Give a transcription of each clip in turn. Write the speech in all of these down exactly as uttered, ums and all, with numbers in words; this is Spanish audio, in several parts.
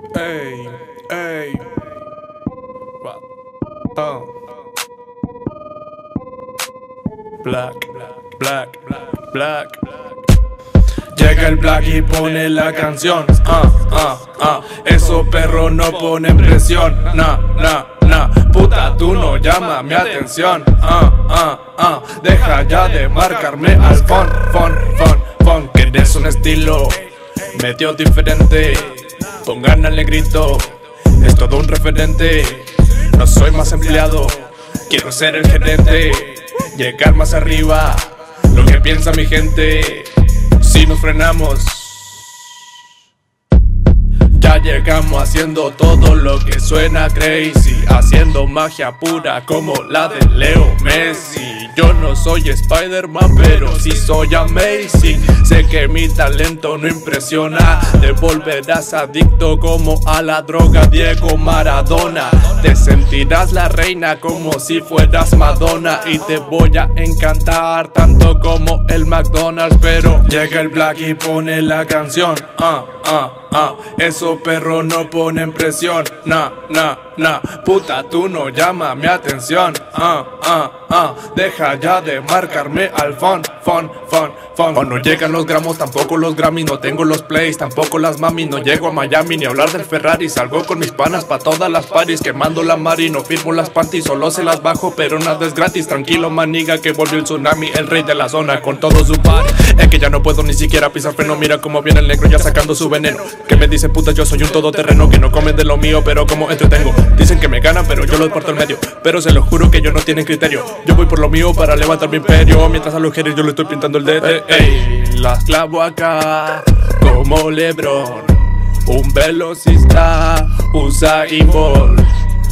Ey, ey. Oh. Black, black, black. Llega el black y pone la canción. Ah, ah, ah. Esos perros no ponen presión. Nah, nah, nah. Puta, tú no llamas mi atención. Ah, ah, ah. Deja ya de marcarme al fon, fon, fon, fon. Que eres un estilo medio diferente. Pongan al negrito, es todo un referente. No soy más empleado, quiero ser el gerente. Llegar más arriba, lo que piensa mi gente. Si nos frenamos, ya llegamos haciendo todo lo que suena crazy, haciendo magia pura como la de Leo Messi. Yo no soy Spider-Man, pero sí soy amazing. Sé que mi talento no impresiona. Te volverás adicto como a la droga Diego Maradona. Te sentirás la reina como si fueras Madonna. Y te voy a encantar tanto como el McDonald's. Pero llega el black y pone la canción. Ah, ah, ah. Esos perros no ponen presión. Nah, nah, nah. Puta, tú no llamas mi atención. Ah, ah, ah. Deja ya de marcarme al fon, fon, fon, fon. O no llegan los gramos, tampoco los Grammys. No tengo los plays, tampoco las mami. No llego a Miami ni a hablar del Ferrari. Salgo con mis panas pa' todas las paris. Quemando la mari, no firmo las panties. Solo se las bajo, pero nada es gratis. Tranquilo, maniga, que volvió el tsunami. El rey de la zona con todo su party. Es que ya no puedo ni siquiera pisar freno. Mira cómo viene el negro ya sacando su veneno. Que me dice puta, yo soy un todoterreno. Que no come de lo mío, pero como entretengo. Dicen que me ganan, pero yo los parto en medio. Pero se lo juro que ellos no tienen criterio. Yo voy por lo mío para levantar mi imperio. Mientras a los mujeres yo le estoy pintando el dedo. Ey, ey, las clavo acá como LeBron. Un velocista, Usain Bolt.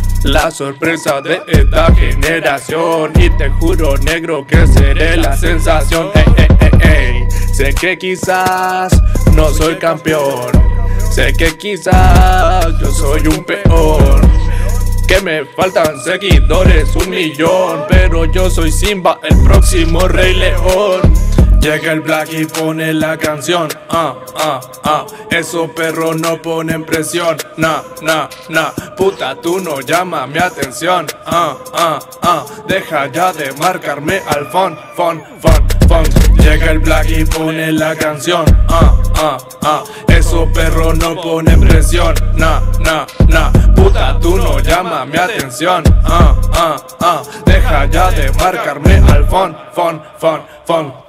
La sorpresa de esta generación. Y te juro, negro, que seré la sensación. Ey, ey, ey, ey. Sé que quizás no soy campeón. Sé que quizás yo soy un peor. Que me faltan seguidores, un millón. Pero yo soy Simba, el próximo Rey León. Llega el black y pone la canción. Ah, ah, ah. Esos perros no ponen presión. Nah, nah, nah. Puta, tú no llamas mi atención. Ah, ah, ah. Deja ya de marcarme al fon, fon, fon, fon. Llega el black y pone la canción. Ah, ah, ah. Esos perros no ponen presión. Nah, nah, nah. Puta, tú no llamas mi atención. Ah, ah, ah. Deja ya de marcarme al fon, fon, fon, fon.